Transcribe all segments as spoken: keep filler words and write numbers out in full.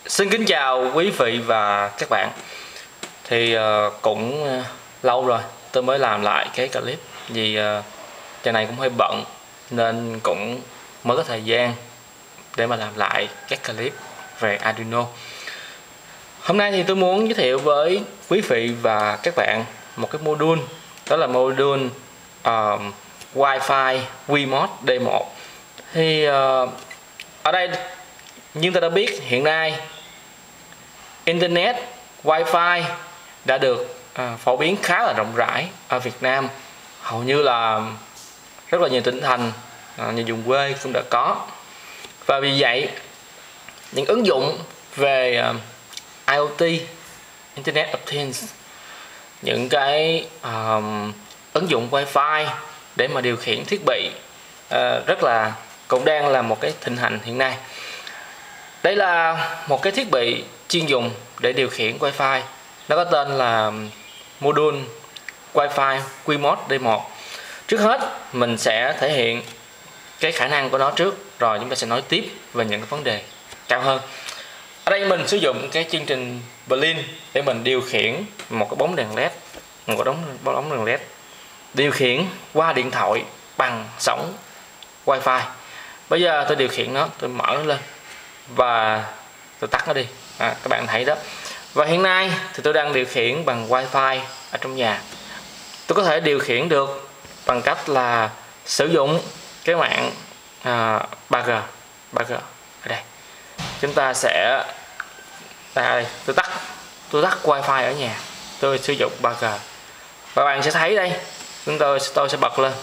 Xin kính chào quý vị và các bạn. Thì uh, cũng uh, lâu rồi tôi mới làm lại cái clip vì uh, giờ này cũng hơi bận nên cũng mới có thời gian để mà làm lại các clip về Arduino. Hôm nay thì tôi muốn giới thiệu với quý vị và các bạn một cái module, đó là module uh, Wi-Fi Wimod D một. Thì uh, ở đây như ta đã biết, hiện nay Internet Wi-Fi đã được à, phổ biến khá là rộng rãi ở Việt Nam. Hầu như là rất là nhiều tỉnh thành, à, nhiều vùng quê cũng đã có. Và vì vậy, những ứng dụng về uh, IoT, Internet of Things, những cái uh, ứng dụng Wi-Fi để mà điều khiển thiết bị uh, rất là cũng đang là một cái thịnh hành hiện nay. Đây là một cái thiết bị chuyên dùng để điều khiển Wi-Fi. Nó có tên là module Wi-Fi Wimod D một. Trước hết mình sẽ thể hiện cái khả năng của nó trước, rồi chúng ta sẽ nói tiếp về những cái vấn đề cao hơn. Ở đây mình sử dụng cái chương trình Blink để mình điều khiển một cái bóng đèn led, một cái bóng bóng đèn led điều khiển qua điện thoại bằng sóng Wi-Fi. Bây giờ tôi điều khiển nó, tôi mở nó lên và tôi tắt nó đi, à, các bạn thấy đó. Và hiện nay thì tôi đang điều khiển bằng Wi-Fi ở trong nhà. Tôi có thể điều khiển được bằng cách là sử dụng cái mạng à, ba G ba G ở đây. Chúng ta sẽ à, đây, tôi tắt tôi tắt Wi-Fi ở nhà, tôi sử dụng ba G. Và bạn sẽ thấy đây, chúng tôi tôi sẽ bật lên.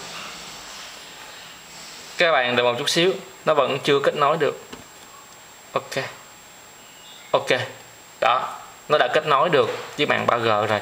Các bạn đợi một chút xíu, nó vẫn chưa kết nối được. Ok, ok, đó, nó đã kết nối được với mạng ba G rồi.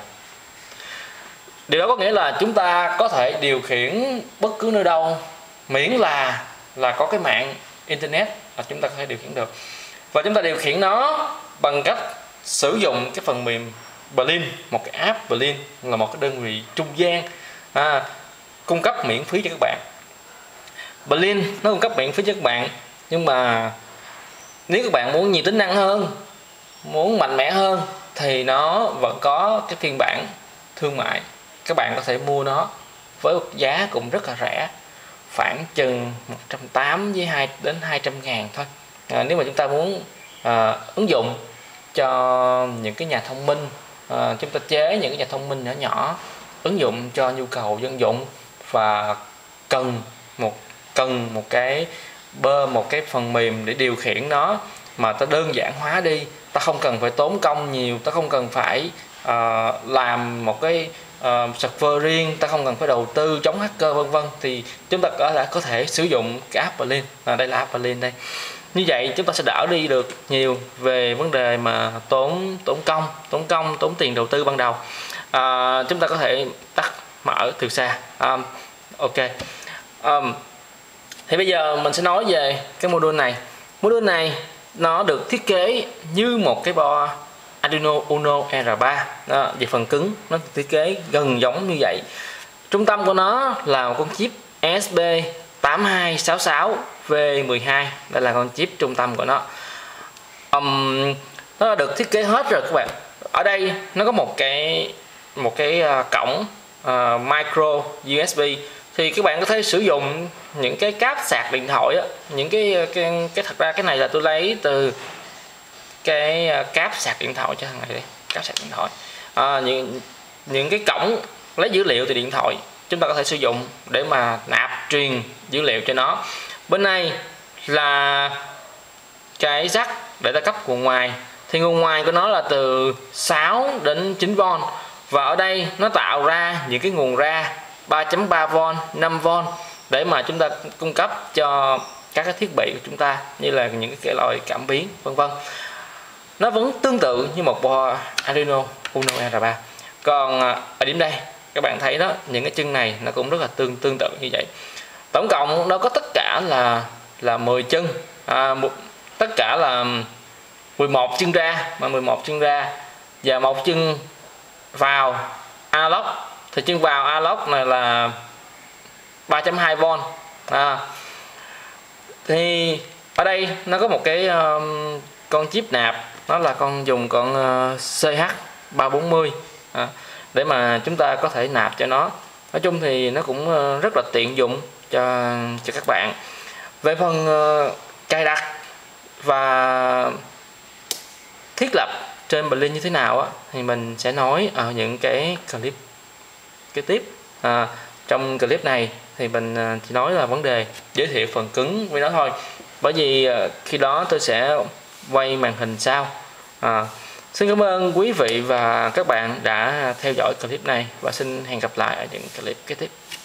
Điều đó có nghĩa là chúng ta có thể điều khiển bất cứ nơi đâu, miễn là là có cái mạng internet là chúng ta có thể điều khiển được. Và chúng ta điều khiển nó bằng cách sử dụng cái phần mềm Blink, một cái app. Blink là một cái đơn vị trung gian à, cung cấp miễn phí cho các bạn. Blink nó cung cấp miễn phí cho các bạn, nhưng mà nếu các bạn muốn nhiều tính năng hơn, muốn mạnh mẽ hơn thì nó vẫn có cái phiên bản thương mại. Các bạn có thể mua nó với một giá cũng rất là rẻ, khoảng chừng một trăm tám mươi với hai đến hai trăm ngàn thôi. À, nếu mà chúng ta muốn à, ứng dụng cho những cái nhà thông minh, à, chúng ta chế những cái nhà thông minh nhỏ nhỏ, ứng dụng cho nhu cầu dân dụng và cần một cần một cái bơ một cái phần mềm để điều khiển nó mà ta đơn giản hóa đi, ta không cần phải tốn công nhiều, ta không cần phải uh, làm một cái uh, server riêng, ta không cần phải đầu tư chống hacker vân vân, thì chúng ta có thể có thể sử dụng cái app Blink. À, đây là app Blink đây. Như vậy chúng ta sẽ đỡ đi được nhiều về vấn đề mà tốn tốn công tốn công tốn tiền đầu tư ban đầu. À, chúng ta có thể tắt mở từ xa. Um, ok. Um, Thì bây giờ mình sẽ nói về cái module này. Module này nó được thiết kế như một cái board Arduino Uno R ba. Đó, về phần cứng nó được thiết kế gần giống như vậy. Trung tâm của nó là một con chip E S P tám hai sáu sáu V mười hai. Đây là con chip trung tâm của nó. Um, nó được thiết kế hết rồi các bạn. Ở đây nó có một cái một cái uh, cổng uh, micro U S B. Thì các bạn có thể sử dụng những cái cáp sạc điện thoại á, những cái, cái cái thật ra cái này là tôi lấy từ cái cáp sạc điện thoại cho thằng này đây, cáp sạc điện thoại. À, những những cái cổng lấy dữ liệu từ điện thoại chúng ta có thể sử dụng để mà nạp truyền dữ liệu cho nó. Bên này là cái jack để ta cấp nguồn ngoài, thì nguồn ngoài của nó là từ sáu đến chín vôn, và ở đây nó tạo ra những cái nguồn ra ba chấm ba vôn, năm vôn để mà chúng ta cung cấp cho các cái thiết bị của chúng ta, như là những cái loại cảm biến vân vân. Nó vẫn tương tự như một board Arduino Uno R ba. Còn ở điểm đây các bạn thấy đó, những cái chân này nó cũng rất là tương tương tự như vậy. Tổng cộng nó có tất cả là là mười chân, à, một, tất cả là mười một chân ra, mà mười một chân ra và một chân vào analog. Thì chân vào analog này là ba chấm hai vôn. À, thì ở đây nó có một cái um, con chip nạp nó là con dùng con uh, C H ba bốn mươi à, để mà chúng ta có thể nạp cho nó. Nói chung thì nó cũng uh, rất là tiện dụng cho cho các bạn. Về phần uh, cài đặt và thiết lập trên Blink như thế nào á, thì mình sẽ nói ở những cái clip kế tiếp. À, trong clip này thì mình chỉ nói là vấn đề giới thiệu phần cứng với nó thôi, bởi vì khi đó tôi sẽ quay màn hình sau. À, xin cảm ơn quý vị và các bạn đã theo dõi clip này và xin hẹn gặp lại ở những clip kế tiếp.